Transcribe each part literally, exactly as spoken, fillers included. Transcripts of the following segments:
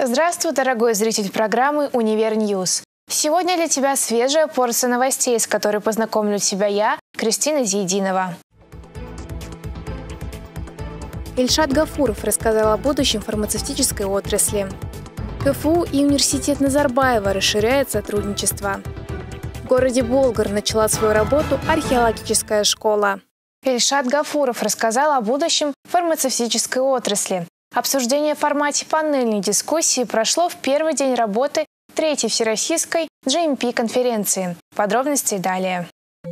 Здравствуй, дорогой зритель программы «Универ Ньюс». Сегодня для тебя свежая порция новостей, с которой познакомлю тебя я, Кристина Зиединова. Ильшат Гафуров рассказал о будущем фармацевтической отрасли. КФУ и университет Назарбаева расширяет сотрудничество. В городе Болгар начала свою работу археологическая школа. Ильшат Гафуров рассказал о будущем фармацевтической отрасли. Обсуждение в формате панельной дискуссии прошло в первый день работы третьей всероссийской джи эм пи-конференции. Подробности далее.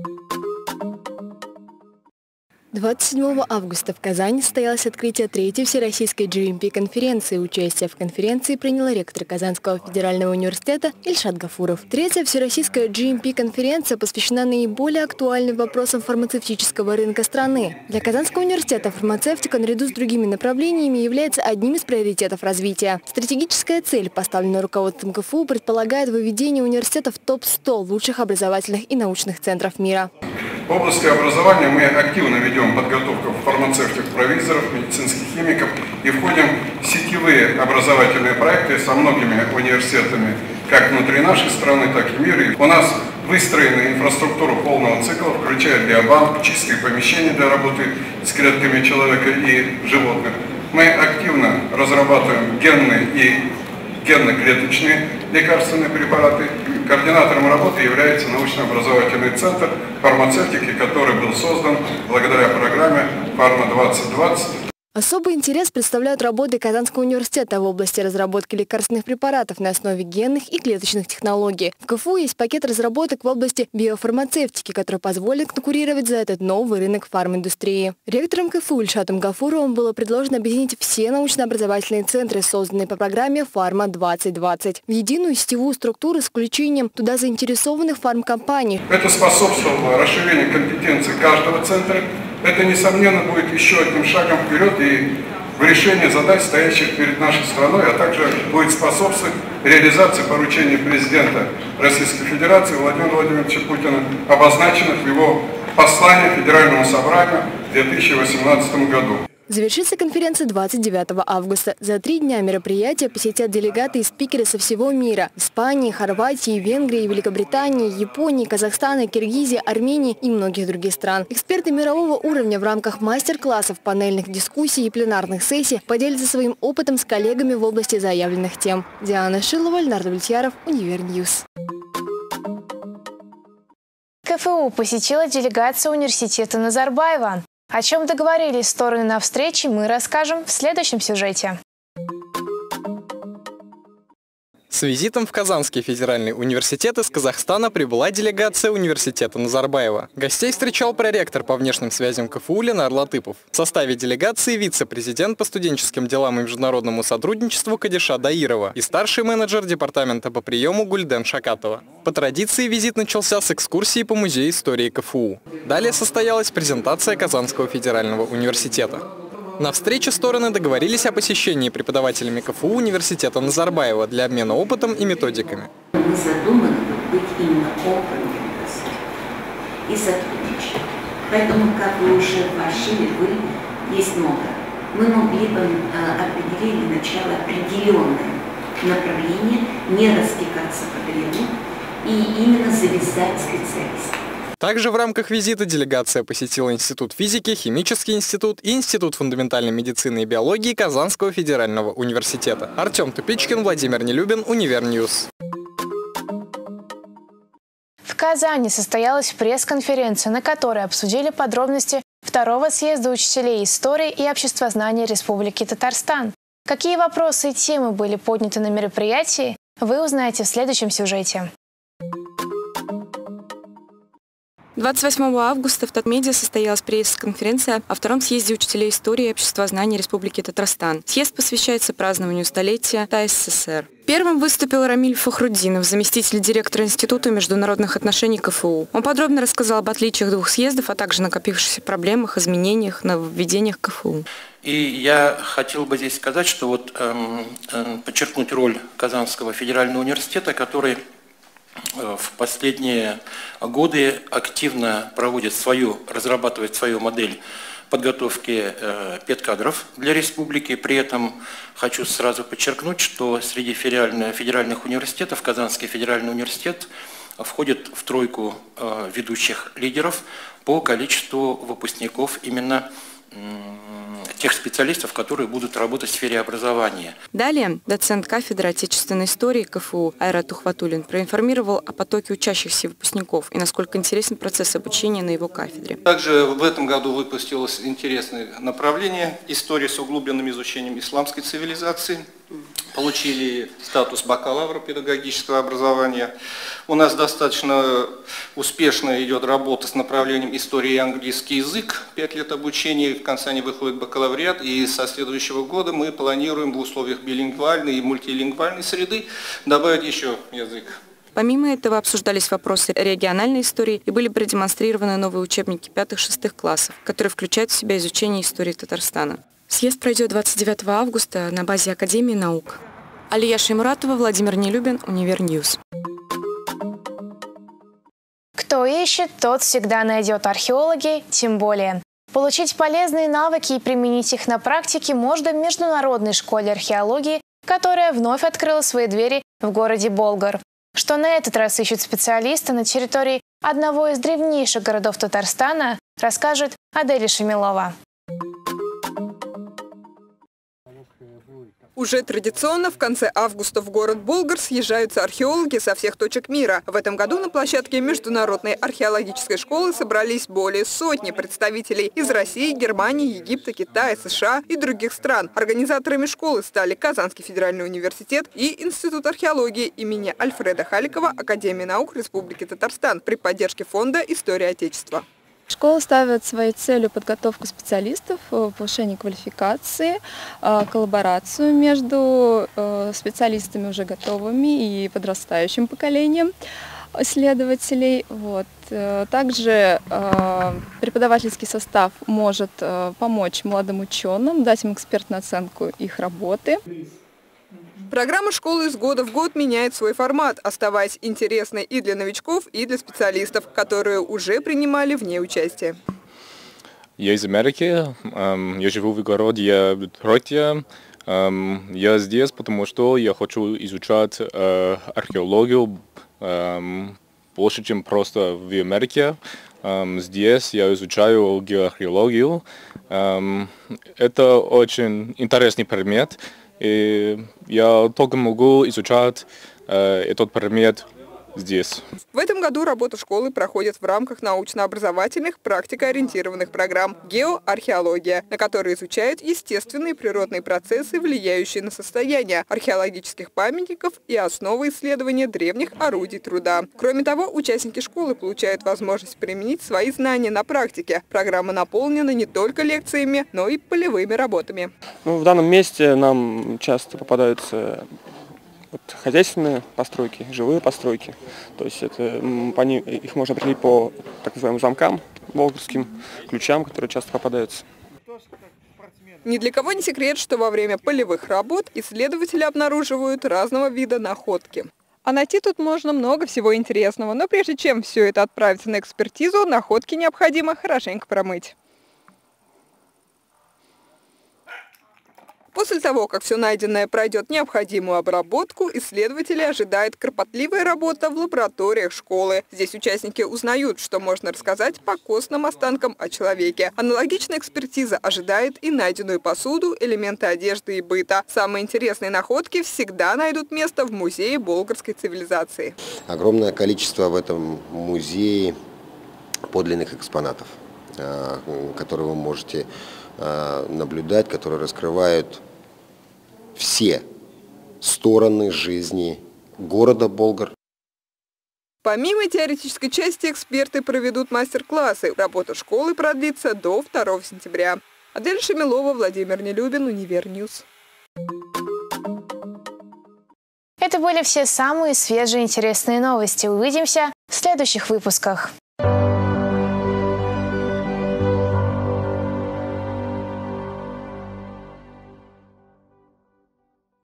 двадцать седьмого августа в Казани состоялось открытие третьей всероссийской джи эм пи-конференции. Участие в конференции принял ректор Казанского федерального университета Ильшат Гафуров. Третья всероссийская джи эм пи-конференция посвящена наиболее актуальным вопросам фармацевтического рынка страны. Для Казанского университета фармацевтика наряду с другими направлениями является одним из приоритетов развития. Стратегическая цель, поставленная руководством КФУ, предполагает выведение университета в топ сто лучших образовательных и научных центров мира. В области образования мы активно ведем подготовку фармацевтов-провизоров, медицинских химиков и входим в сетевые образовательные проекты со многими университетами, как внутри нашей страны, так и мира. У нас выстроена инфраструктура полного цикла, включая биобанк, чистые помещения для работы с клетками человека и животных. Мы активно разрабатываем генные и генно-клеточные лекарственные препараты. Координатором работы является научно-образовательный центр фармацевтики, который был создан благодаря программе «Фарма двадцать двадцать». Особый интерес представляют работы Казанского университета в области разработки лекарственных препаратов на основе генных и клеточных технологий. В КФУ есть пакет разработок в области биофармацевтики, который позволит конкурировать за этот новый рынок фарминдустрии. Ректором КФУ Ильшатом Гафуровым было предложено объединить все научно-образовательные центры, созданные по программе «Фарма двадцать двадцать», в единую сетевую структуру с включением туда заинтересованных фармкомпаний. Это способствовало расширению компетенций каждого центра. Это, несомненно, будет еще одним шагом вперед и в решении задач, стоящих перед нашей страной, а также будет способствовать реализации поручений президента Российской Федерации Владимира Владимировича Путина, обозначенных в его послании Федеральному собранию в две тысячи восемнадцатом году. Завершится конференция двадцать девятого августа. За три дня мероприятия посетят делегаты и спикеры со всего мира – Испании, Хорватии, Венгрии, Великобритании, Японии, Казахстана, Киргизии, Армении и многих других стран. Эксперты мирового уровня в рамках мастер-классов, панельных дискуссий и пленарных сессий поделятся своим опытом с коллегами в области заявленных тем. Диана Шилова, Леонард Влетьяров, Универ Ньюс. КФУ посетила делегация университета Назарбаева. О чем договорились стороны на встрече, мы расскажем в следующем сюжете. С визитом в Казанский федеральный университет из Казахстана прибыла делегация университета Назарбаева. Гостей встречал проректор по внешним связям КФУ Ленар Латыпов. В составе делегации вице-президент по студенческим делам и международному сотрудничеству Кадиша Даирова и старший менеджер департамента по приему Гульден Шакатова. По традиции визит начался с экскурсии по музею истории КФУ. Далее состоялась презентация Казанского федерального университета. На встрече стороны договорились о посещении преподавателями КФУ университета Назарбаева для обмена опытом и методиками. Мы задуманы быть именно open university и сотрудничать. Поэтому, как вы уже вошли, вы есть много. Мы могли бы определить начало определенное направление, не растекаться по древу и именно завязать специалистов. Также в рамках визита делегация посетила Институт физики, Химический институт и Институт фундаментальной медицины и биологии Казанского федерального университета. Артем Тупичкин, Владимир Нелюбин, Универ Ньюс. В Казани состоялась пресс-конференция, на которой обсудили подробности второго съезда учителей истории и обществознания Республики Татарстан. Какие вопросы и темы были подняты на мероприятии, вы узнаете в следующем сюжете. двадцать восьмого августа в Татмедиа состоялась пресс-конференция о втором съезде учителей истории и обществознания Республики Татарстан. Съезд посвящается празднованию столетия ТАССР. Первым выступил Рамиль Фахруддинов, заместитель директора Института международных отношений КФУ. Он подробно рассказал об отличиях двух съездов, а также накопившихся проблемах, изменениях, нововведениях КФУ. И я хотел бы здесь сказать, что вот эм, эм, подчеркнуть роль Казанского федерального университета, который в последние годы активно проводит свою, разрабатывает свою модель подготовки педкадров для республики. При этом хочу сразу подчеркнуть, что среди федеральных университетов Казанский федеральный университет входит в тройку ведущих лидеров по количеству выпускников именно тех специалистов, которые будут работать в сфере образования. Далее доцент кафедры отечественной истории КФУ Айрат Тухватуллин проинформировал о потоке учащихся выпускников и насколько интересен процесс обучения на его кафедре. Также в этом году выпустилось интересное направление «История с углубленным изучением исламской цивилизации». Получили статус бакалавра педагогического образования. У нас достаточно успешно идет работа с направлением истории и английский язык. Пять лет обучения, в конце они выходят бакалавриат. И со следующего года мы планируем в условиях билингвальной и мультилингвальной среды добавить еще язык. Помимо этого обсуждались вопросы региональной истории и были продемонстрированы новые учебники пятых-шестых классов, которые включают в себя изучение истории Татарстана. Съезд пройдет двадцать девятого августа на базе Академии наук. Алия Шеймуратова, Владимир Нелюбин, Универньюз. Кто ищет, тот всегда найдет. Археологи тем более. Получить полезные навыки и применить их на практике можно в Международной школе археологии, которая вновь открыла свои двери в городе Болгар. Что на этот раз ищут специалисты на территории одного из древнейших городов Татарстана, расскажет Аделя Шамилова. Уже традиционно в конце августа в город Болгар съезжаются археологи со всех точек мира. В этом году на площадке Международной археологической школы собрались более сотни представителей из России, Германии, Египта, Китая, США и других стран. Организаторами школы стали Казанский федеральный университет и Институт археологии имени Альфреда Халикова Академии наук Республики Татарстан при поддержке Фонда истории Отечества. Школа ставит своей целью подготовку специалистов, повышение квалификации, коллаборацию между специалистами уже готовыми и подрастающим поколением исследователей. Вот. Также преподавательский состав может помочь молодым ученым, дать им экспертную оценку их работы. Программа школы из года в год меняет свой формат, оставаясь интересной и для новичков, и для специалистов, которые уже принимали в ней участие. Я из Америки, я живу в городе Детройте. Я здесь, потому что я хочу изучать археологию больше, чем просто в Америке. Здесь я изучаю геоархеологию. Это очень интересный предмет. И я только могу изучать э, этот предмет здесь. В этом году работа школы проходит в рамках научно-образовательных, практикоориентированных программ «Геоархеология», на которые изучают естественные природные процессы, влияющие на состояние археологических памятников и основы исследования древних орудий труда. Кроме того, участники школы получают возможность применить свои знания на практике. Программа наполнена не только лекциями, но и полевыми работами. Ну, в данном месте нам часто попадаются вот хозяйственные постройки, живые постройки. То есть это, по ним, их можно определить по так называемым замкам, болгарским ключам, которые часто попадаются. Ни для кого не секрет, что во время полевых работ исследователи обнаруживают разного вида находки. А найти тут можно много всего интересного, но прежде чем все это отправится на экспертизу, находки необходимо хорошенько промыть. После того, как все найденное пройдет необходимую обработку, исследователи ожидает кропотливая работа в лабораториях школы. Здесь участники узнают, что можно рассказать по костным останкам о человеке. Аналогичная экспертиза ожидает и найденную посуду, элементы одежды и быта. Самые интересные находки всегда найдут место в музее болгарской цивилизации. Огромное количество в этом музее подлинных экспонатов, которые вы можете наблюдать, которые раскрывают все стороны жизни города Болгар. Помимо теоретической части, эксперты проведут мастер-классы. Работа школы продлится до второго сентября. Адель Шамилова, Владимир Нелюбин, Универньюз. Это были все самые свежие интересные новости. Увидимся в следующих выпусках.